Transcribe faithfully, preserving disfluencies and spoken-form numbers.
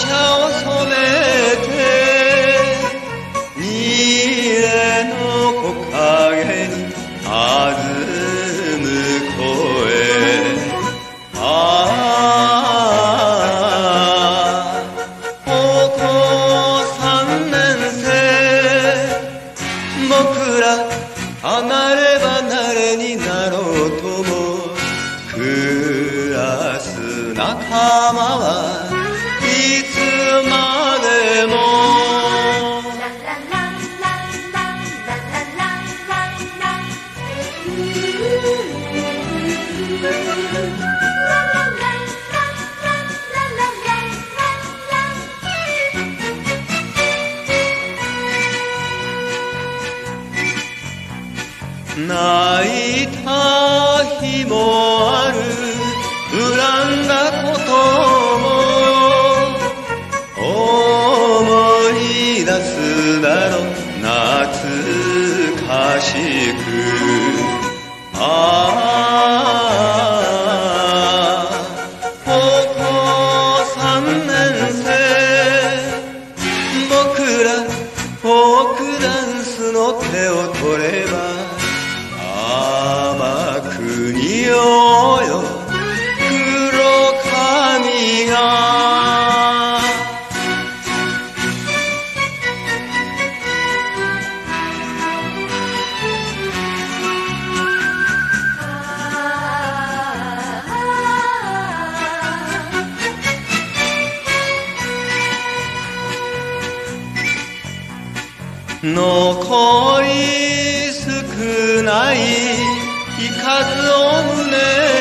車を染めて家の木陰に弾む声。ああ高校三年生、僕ら離れ離れになろうともクラス仲間はいつまでも泣いた日もある、恨んだことも思い出すだろう懐かしく。ああ高校三年生、僕らフォークダンスの手を取れば甘く匂うよ黒髪が。残り少ない日数を胸